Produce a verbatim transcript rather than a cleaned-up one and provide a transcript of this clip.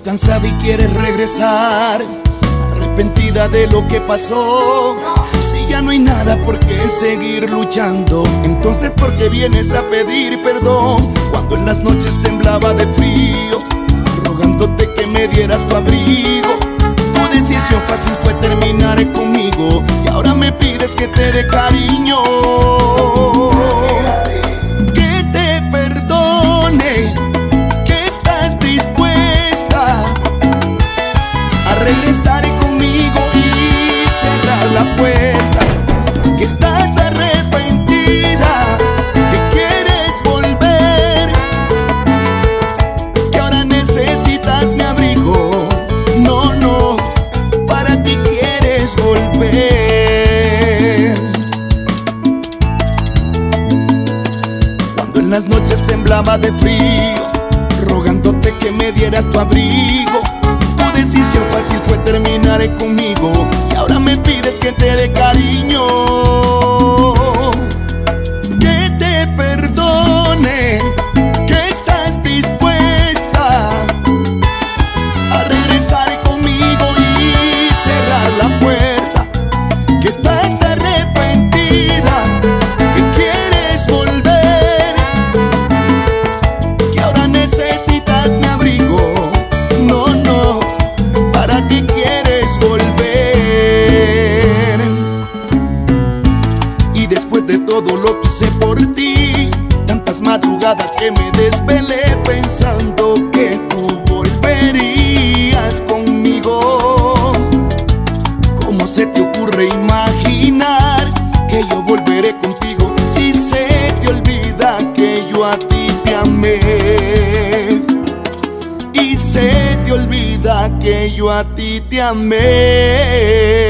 cansada y quieres regresar, arrepentida de lo que pasó. Si ya no hay nada por qué seguir luchando, entonces ¿por qué vienes a pedir perdón? Cuando en las noches temblaba de frío, rogándote que me dieras tu abrigo. Tu decisión fácil fue terminar conmigo y ahora me pides que te dé cariño, que te perdone, que estás dispuesta a regresar conmigo y cerrar la puerta, que estás arrepentida, que quieres volver, que ahora necesitas mi abrigo. No, no, para ti quieres volver. Cuando en las noches temblaba de frío, rogándote que me dieras tu abrigo. Tu decisión fácil fue terminar conmigo y ahora me pides que te dé cariño, que te perdone, que estás dispuesta a regresar conmigo y cerrar la puerta, que estás arrepentida, que quieres volver, que ahora necesitas mi abrigo. No, no, para ti quieres volver. Y después de todo lo que hice por ti, tantas madrugadas que me desvelé pensando que tú volverías conmigo. ¿Cómo se te ocurre imaginar que yo volveré contigo si se te olvida que yo a ti te amé? Y se te olvida que yo a ti te amé.